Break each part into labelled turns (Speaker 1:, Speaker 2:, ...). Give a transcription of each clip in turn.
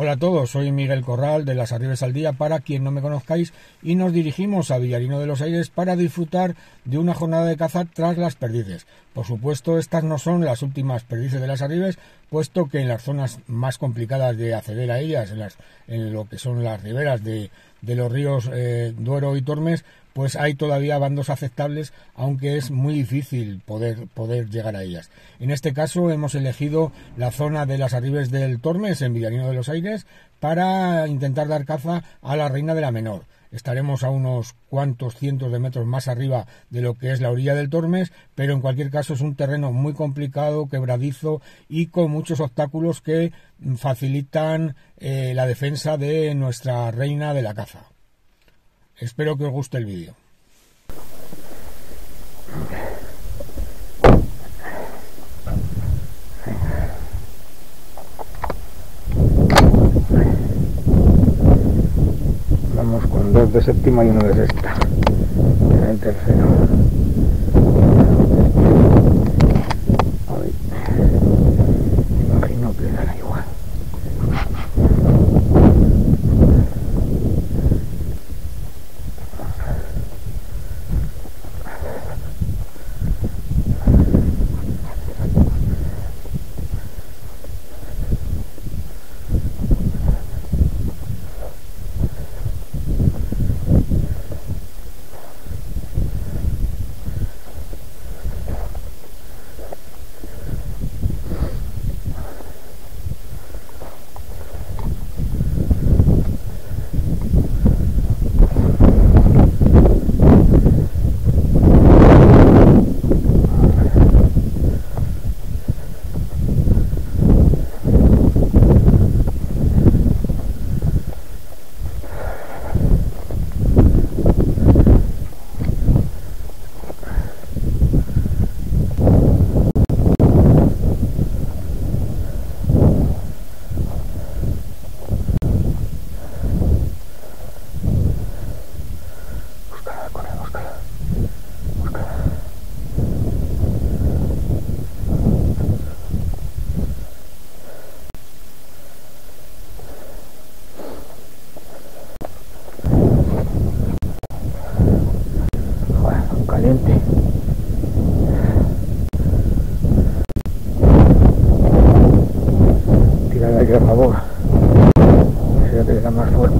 Speaker 1: Hola a todos, soy Miguel Corral de Las Arribes al Día, para quien no me conozcáis, y nos dirigimos a Villarino de los Aires para disfrutar de una jornada de caza tras las perdices. Por supuesto, estas no son las últimas perdices de Las Arribes, puesto que en las zonas más complicadas de acceder a ellas, en lo que son las riberas de los ríos Duero y Tormes, pues hay todavía bandos aceptables, aunque es muy difícil poder llegar a ellas. En este caso hemos elegido la zona de Las Arribes del Tormes, en Villarino de los Aires, para intentar dar caza a la reina de la Menor. Estaremos a unos cuantos cientos de metros más arriba de lo que es la orilla del Tormes, pero en cualquier caso es un terreno muy complicado, quebradizo y con muchos obstáculos que facilitan la defensa de nuestra reina de la caza. Espero que os guste el vídeo. Vamos con 2 de séptima y 1 de sexta. En el tercero. Imagino que dará igual. Caliente. Tira de aire a favor. Sea que sea más fuerte.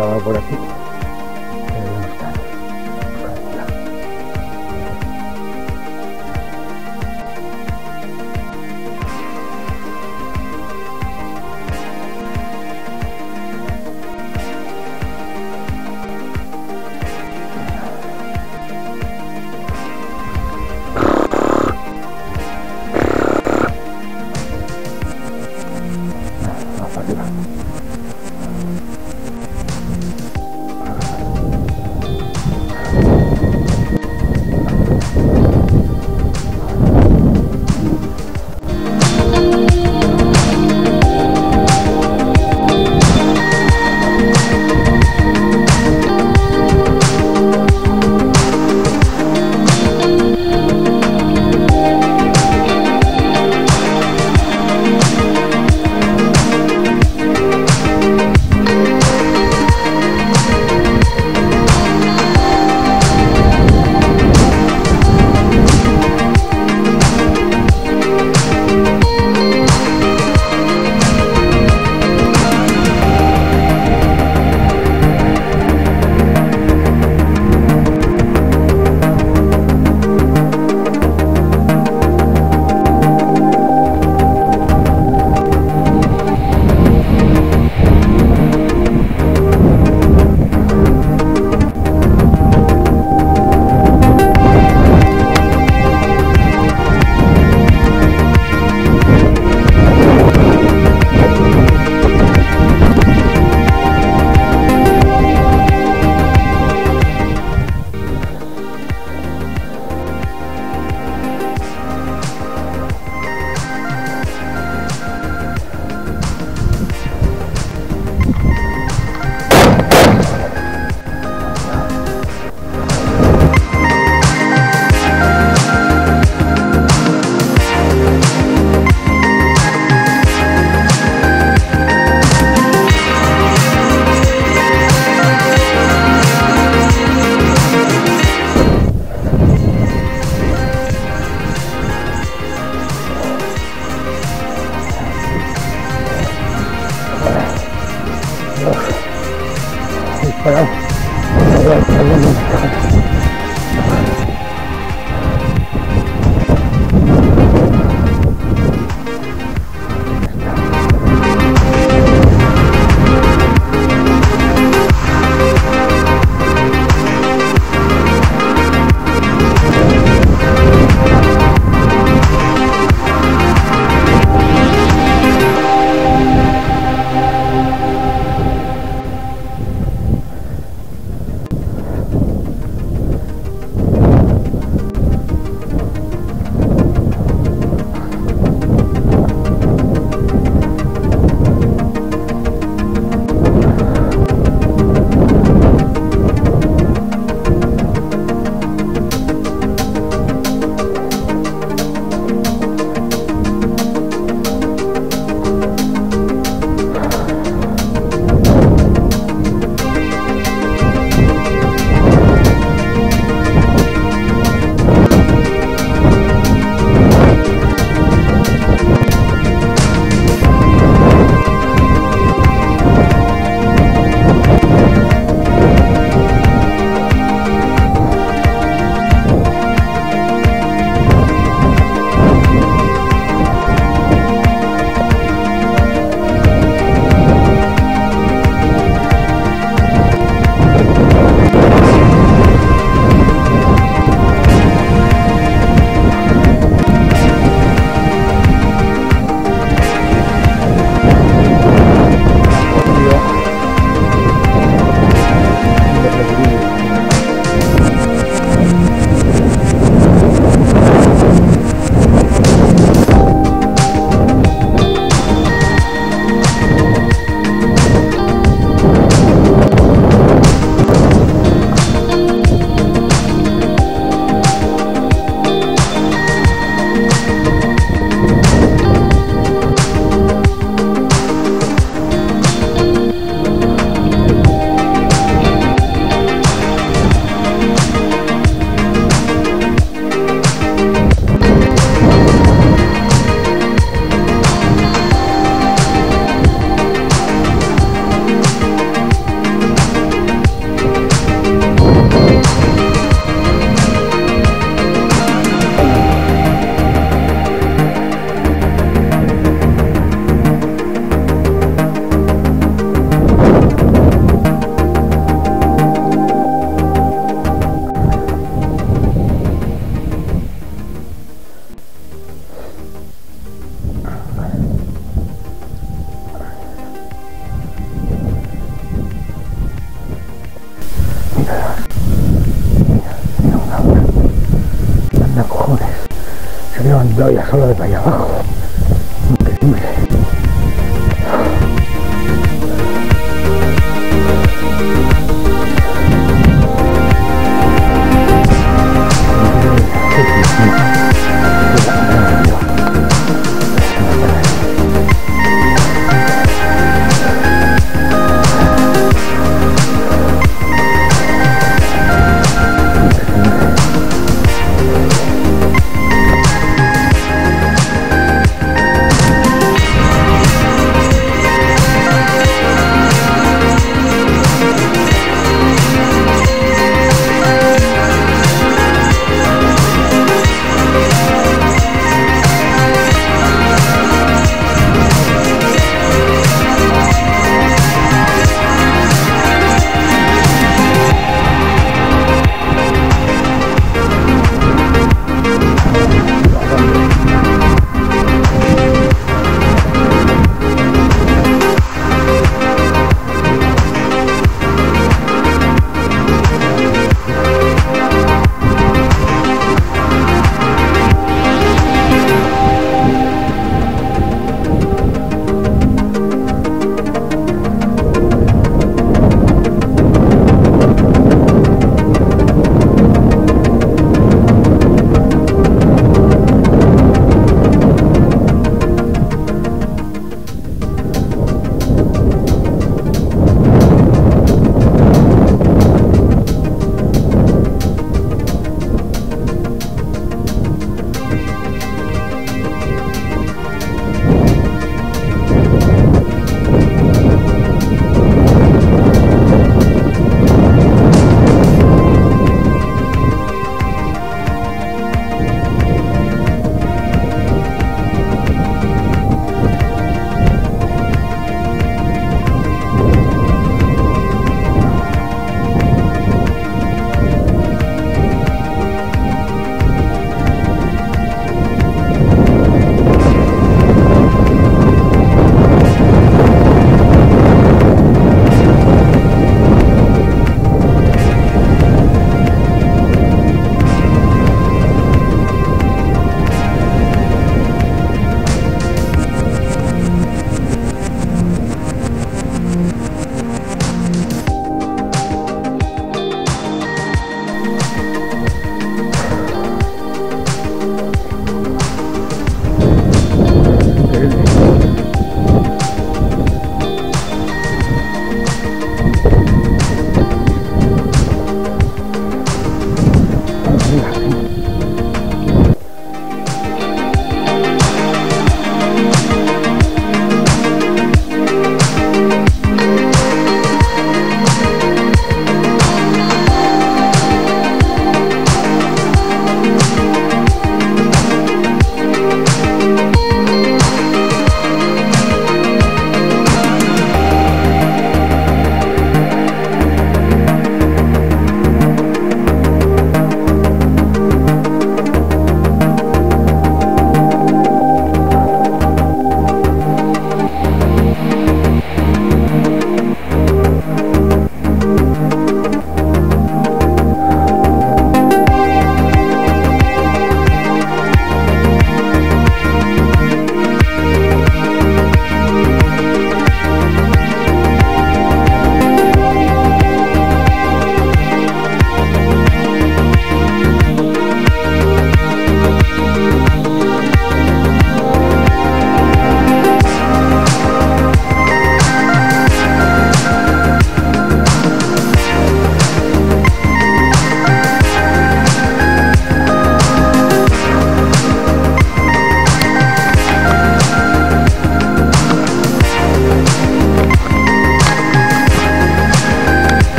Speaker 1: andaba por aquí. Se ha levantado ya solo de allá abajo. Increíble.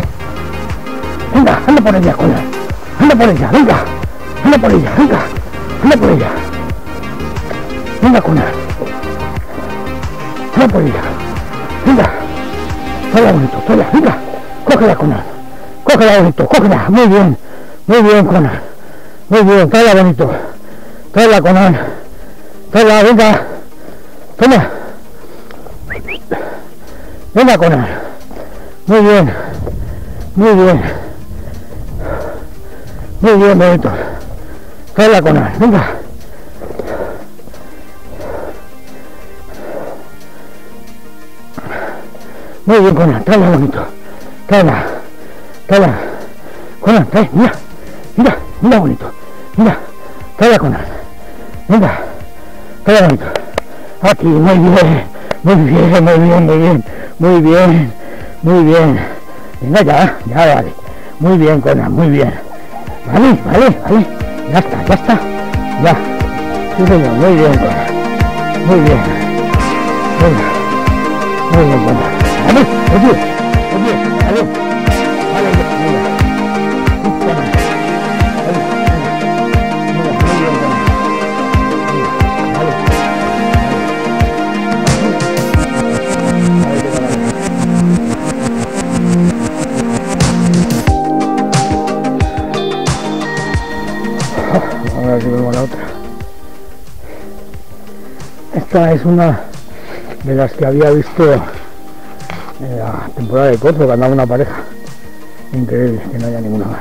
Speaker 2: Anda por ella, coño. Anda por ella, venga. Anda por ella, venga. anda por ella. Venga, Conan. Anda por ella. Venga. Tráela bonito, tráela, venga. Cógela, Conan. Cógela bonito, cógela. Muy bien, Conan. Muy bien, tráela bonito. Tráela, Conan. Tráela, venga. Toma. Venga, Conan. Muy bien. Muy bien, bonito. Tráela, Conan, venga. Muy bien, Conan, tráela bonito. Tráela. Conan, trae, mira bonito. Mira, tráela, Conan. Venga, tráela bonito. Aquí, muy bien. Venga, ya vale. Muy bien, Conan, muy bien. Vale. Ya está. Ya. Sí, señor, muy bien, Conan. Muy bien. Venga. Muy bien, Conan. Vale, oye. Vale, venga. Conan. A ver si vemos la otra. Esta es una de las que había visto en la temporada de Corzo, que andaba una pareja. Increíble que no haya ninguna más.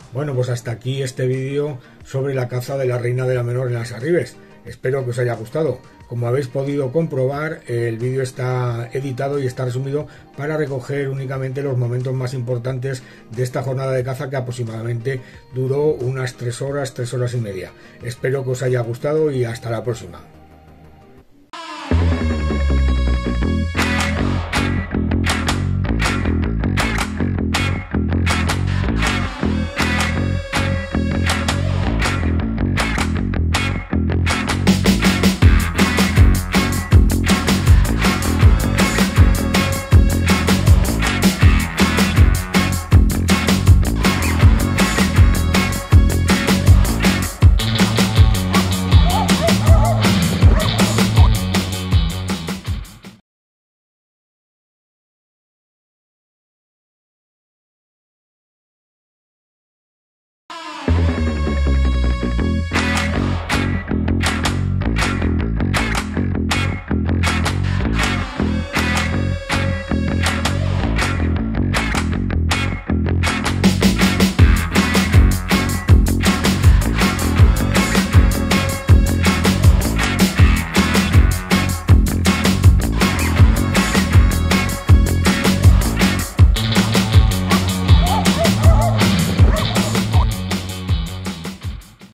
Speaker 1: Bueno, pues hasta aquí este vídeo sobre la caza de la reina de la menor en las Arribes. Espero que os haya gustado. Como habéis podido comprobar, el vídeo está editado y está resumido para recoger únicamente los momentos más importantes de esta jornada de caza, que aproximadamente duró unas 3 horas y media. Espero que os haya gustado y hasta la próxima.